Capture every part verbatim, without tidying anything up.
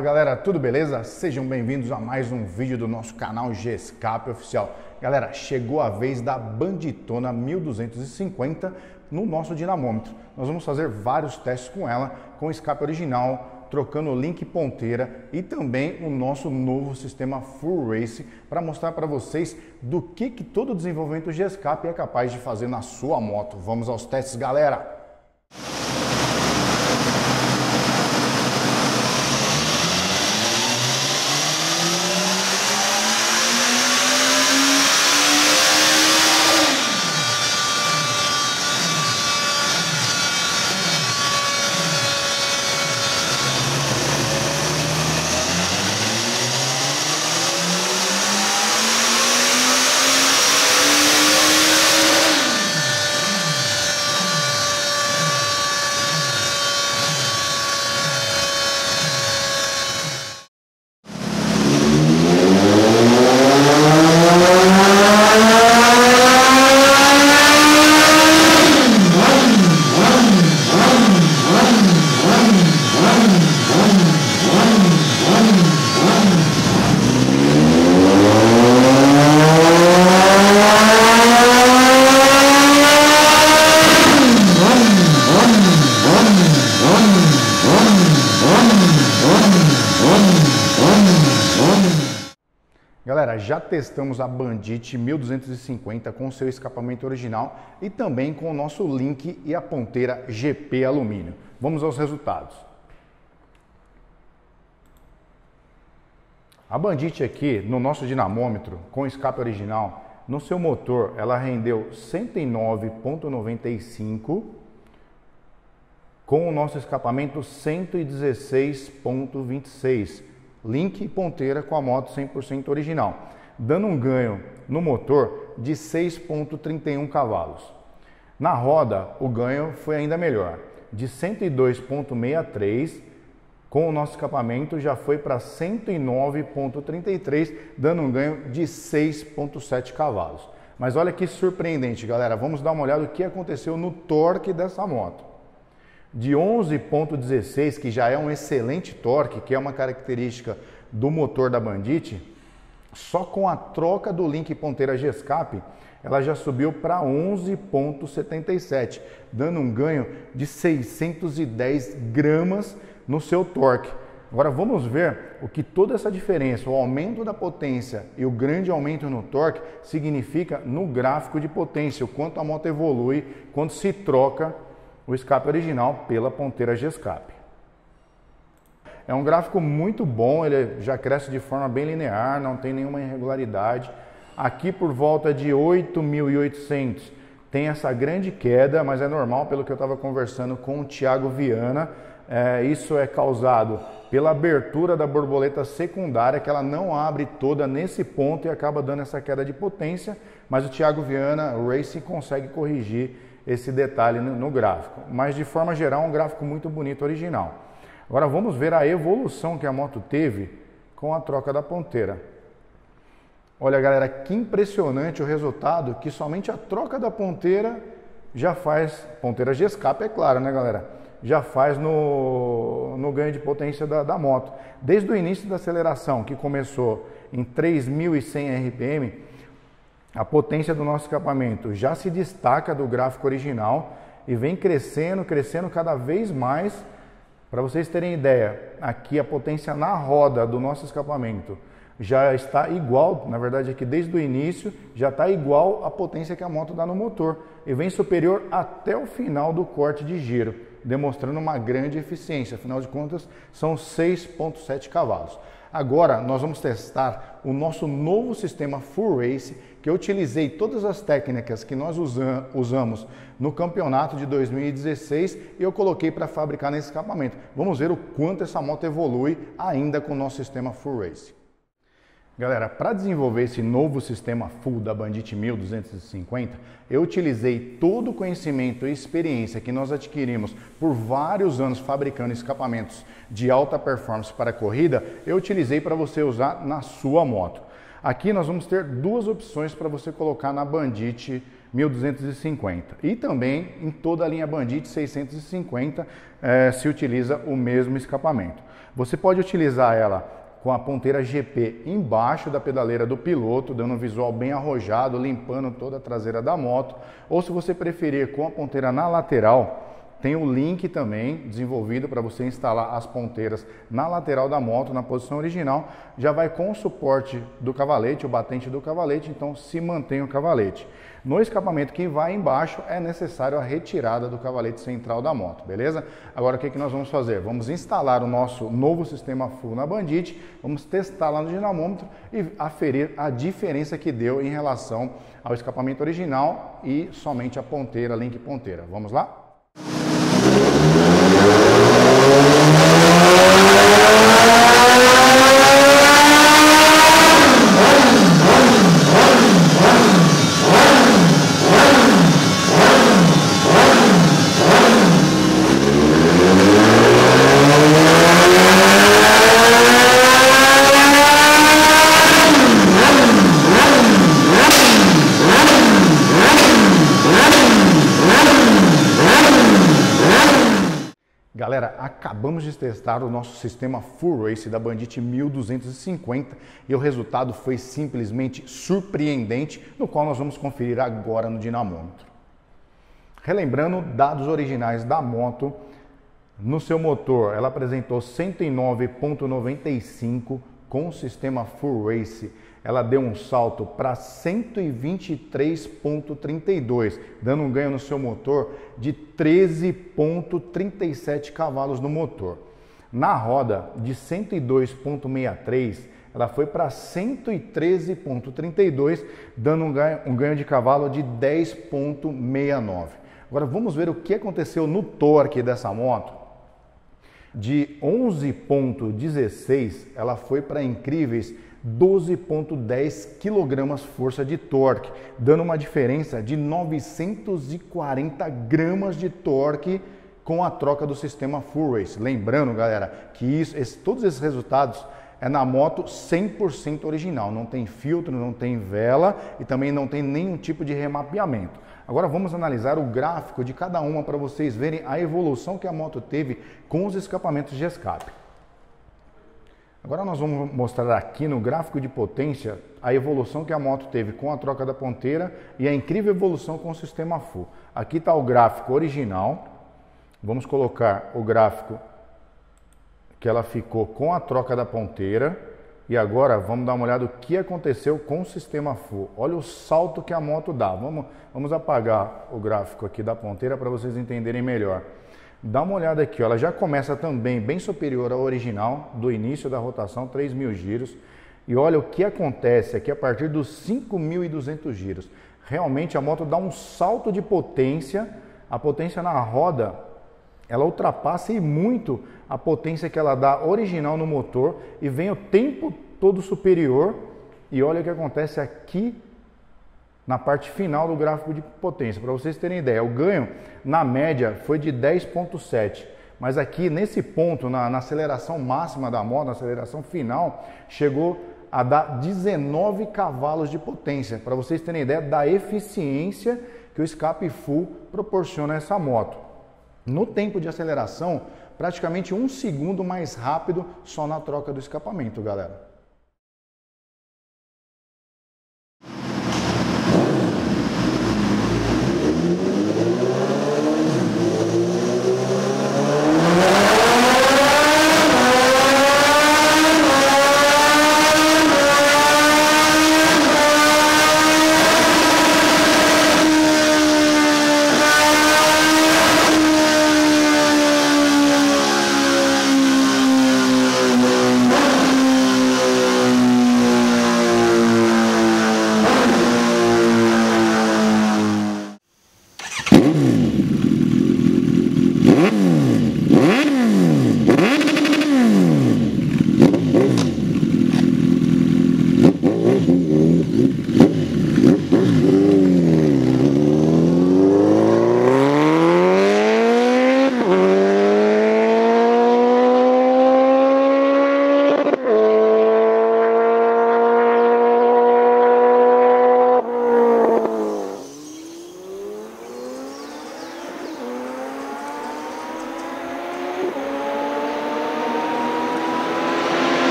Fala galera, tudo beleza? Sejam bem-vindos a mais um vídeo do nosso canal G-Escape Oficial. Galera, chegou a vez da Banditona mil duzentos e cinquenta no nosso dinamômetro. Nós vamos fazer vários testes com ela, com escape original, trocando link ponteira e também o nosso novo sistema Full Race para mostrar para vocês do que, que todo o desenvolvimento G-Escape é capaz de fazer na sua moto. Vamos aos testes, galera! Galera, já testamos a Bandit mil duzentos e cinquenta com seu escapamento original e também com o nosso link e a ponteira G P alumínio. Vamos aos resultados. A Bandit aqui, no nosso dinamômetro, com escape original, no seu motor ela rendeu cento e nove vírgula noventa e cinco, com o nosso escapamento cento e dezesseis vírgula vinte e seis. Link e ponteira com a moto cem por cento original, dando um ganho no motor de seis vírgula trinta e um cavalos. Na roda, o ganho foi ainda melhor, de cento e dois vírgula sessenta e três, com o nosso escapamento já foi para cento e nove vírgula trinta e três, dando um ganho de seis vírgula sete cavalos. Mas olha que surpreendente, galera, vamos dar uma olhada no que aconteceu no torque dessa moto. De onze vírgula dezesseis, que já é um excelente torque, que é uma característica do motor da Bandit, só com a troca do link ponteira G-Escape, ela já subiu para onze vírgula setenta e sete, dando um ganho de seiscentos e dez gramas no seu torque. Agora vamos ver o que toda essa diferença, o aumento da potência e o grande aumento no torque, significa no gráfico de potência, o quanto a moto evolui quando se troca o escape original pela ponteira G-Escape. É um gráfico muito bom, ele já cresce de forma bem linear, não tem nenhuma irregularidade. Aqui por volta de oito mil e oitocentos tem essa grande queda, mas é normal, pelo que eu estava conversando com o Thiago Viana. É, isso é causado pela abertura da borboleta secundária, que ela não abre toda nesse ponto e acaba dando essa queda de potência, mas o Thiago Viana Racing consegue corrigir esse detalhe no gráfico, mas de forma geral um gráfico muito bonito, original. Agora vamos ver a evolução que a moto teve com a troca da ponteira. Olha galera, que impressionante o resultado, que somente a troca da ponteira já faz, ponteira G-Escape é claro, né galera, já faz no, no ganho de potência da, da moto. Desde o início da aceleração, que começou em três mil e cem R P M, a potência do nosso escapamento já se destaca do gráfico original e vem crescendo, crescendo cada vez mais. Para vocês terem ideia, aqui a potência na roda do nosso escapamento já está igual, na verdade aqui desde o início, já está igual à potência que a moto dá no motor e vem superior até o final do corte de giro, demonstrando uma grande eficiência, afinal de contas são seis vírgula sete cavalos. Agora nós vamos testar o nosso novo sistema Full Race, que eu utilizei todas as técnicas que nós usa, usamos no campeonato de dois mil e dezesseis e eu coloquei para fabricar nesse escapamento. Vamos ver o quanto essa moto evolui ainda com o nosso sistema Full Race. Galera, para desenvolver esse novo sistema Full da Bandit mil duzentos e cinquenta, eu utilizei todo o conhecimento e experiência que nós adquirimos por vários anos fabricando escapamentos de alta performance para corrida, eu utilizei para você usar na sua moto. Aqui nós vamos ter duas opções para você colocar na Bandit mil duzentos e cinquenta e também em toda a linha Bandit seiscentos e cinquenta eh, se utiliza o mesmo escapamento. Você pode utilizar ela com a ponteira G P embaixo da pedaleira do piloto, dando um visual bem arrojado, limpando toda a traseira da moto. Ou se você preferir com a ponteira na lateral, tem um link também desenvolvido para você instalar as ponteiras na lateral da moto, na posição original. Já vai com o suporte do cavalete, o batente do cavalete, então se mantém o cavalete. No escapamento que vai embaixo é necessário a retirada do cavalete central da moto, beleza? Agora o que, que nós vamos fazer? Vamos instalar o nosso novo sistema full na Bandit, vamos testar lá no dinamômetro e aferir a diferença que deu em relação ao escapamento original e somente a ponteira, link ponteira. Vamos lá? Galera, acabamos de testar o nosso sistema Full Race da Bandit mil duzentos e cinquenta e o resultado foi simplesmente surpreendente, no qual nós vamos conferir agora no dinamômetro. Relembrando dados originais da moto, no seu motor ela apresentou cento e nove vírgula noventa e cinco com o sistema Full Race. Ela deu um salto para cento e vinte e três vírgula trinta e dois, dando um ganho no seu motor de treze vírgula trinta e sete cavalos no motor. Na roda, de cento e dois vírgula sessenta e três, ela foi para cento e treze vírgula trinta e dois, dando um ganho, um ganho de cavalo de dez vírgula sessenta e nove. Agora vamos ver o que aconteceu no torque dessa moto. De onze vírgula dezesseis, ela foi para incríveis doze vírgula dez quilogramas força de torque, dando uma diferença de novecentos e quarenta gramas de torque com a troca do sistema Full Race. Lembrando, galera, que isso, esse, todos esses resultados é na moto cem por cento original, não tem filtro, não tem vela e também não tem nenhum tipo de remapeamento. Agora vamos analisar o gráfico de cada uma para vocês verem a evolução que a moto teve com os escapamentos de escape. Agora nós vamos mostrar aqui no gráfico de potência a evolução que a moto teve com a troca da ponteira e a incrível evolução com o sistema Full. Aqui está o gráfico original, vamos colocar o gráfico que ela ficou com a troca da ponteira e agora vamos dar uma olhada no que aconteceu com o sistema Full. Olha o salto que a moto dá. Vamos, vamos apagar o gráfico aqui da ponteira para vocês entenderem melhor. Dá uma olhada aqui, ó, ela já começa também bem superior ao original, do início da rotação, três mil giros. E olha o que acontece aqui a partir dos cinco mil e duzentos giros. Realmente a moto dá um salto de potência, a potência na roda, ela ultrapassa e muito a potência que ela dá original no motor e vem o tempo todo superior. E olha o que acontece aqui na parte final do gráfico de potência. Para vocês terem ideia, o ganho na média foi de dez vírgula sete, mas aqui nesse ponto, na, na aceleração máxima da moto, na aceleração final, chegou a dar dezenove cavalos de potência. Para vocês terem ideia da eficiência que o escape full proporciona a essa moto. No tempo de aceleração, praticamente um segundo mais rápido só na troca do escapamento, galera.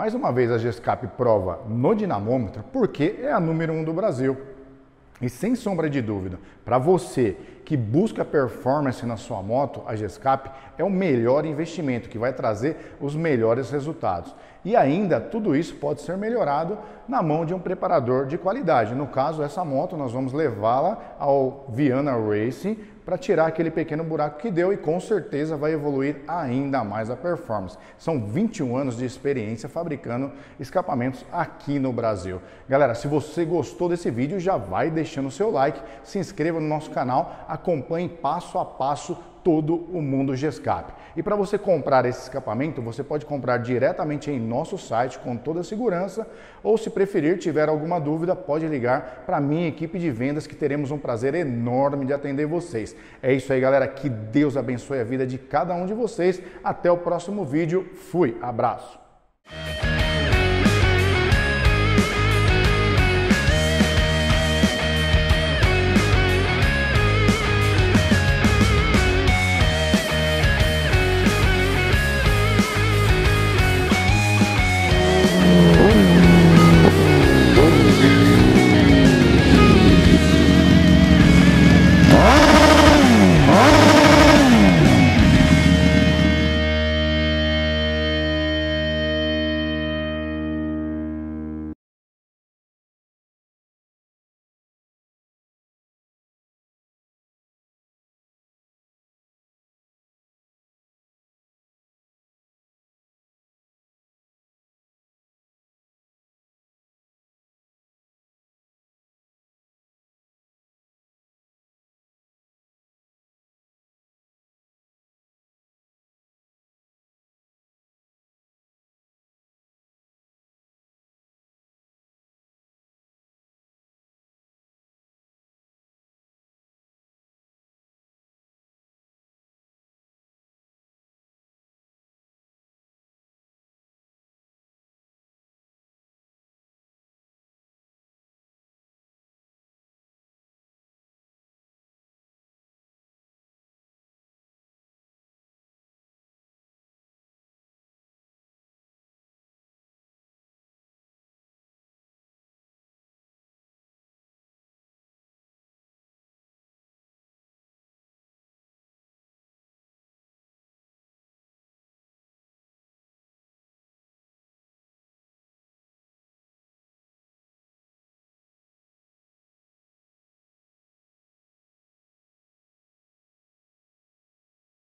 Mais uma vez a Gescap prova no dinamômetro porque é a número um do Brasil. E sem sombra de dúvida, para você que busca performance na sua moto, a Gescap é o melhor investimento que vai trazer os melhores resultados. E ainda tudo isso pode ser melhorado na mão de um preparador de qualidade. No caso, essa moto nós vamos levá-la ao Viana Racing para tirar aquele pequeno buraco que deu e com certeza vai evoluir ainda mais a performance. São vinte e um anos de experiência fabricando escapamentos aqui no Brasil. Galera, se você gostou desse vídeo, já vai deixando o seu like, se inscreva no nosso canal, acompanhe passo a passo todo o mundo Gescap. E para você comprar esse escapamento, você pode comprar diretamente em nosso site com toda a segurança, ou se preferir, tiver alguma dúvida, pode ligar para a minha equipe de vendas que teremos um prazer enorme de atender vocês. É isso aí, galera, que Deus abençoe a vida de cada um de vocês. Até o próximo vídeo. Fui, abraço!